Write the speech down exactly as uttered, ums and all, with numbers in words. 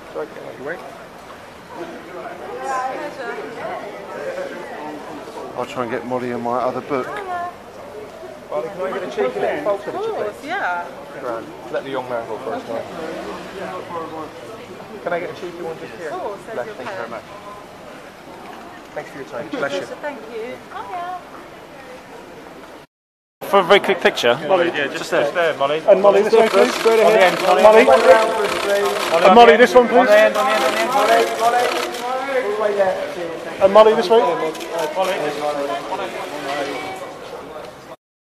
Sorry, can I wait? I'll try and get Mollie in my other book. Mollie, can I get a cheeky little photo with you, please? Yeah. Grand. Let the young man go first, right? Can I get a cheeky one just here? Oh, Bless, thank you very much. Thanks for your time. Bless you. Thank you. Oh, yeah. For a very quick picture. Mollie, yeah, just, just there. Just there, Mollie. And Mollie, this way, please. Straight ahead. On the end, Mollie. Mollie. Mollie. And Mollie, this one, please. On the end, on the end, on the end. Mollie, Mollie. All the way there. And Mollie, this way. Mollie.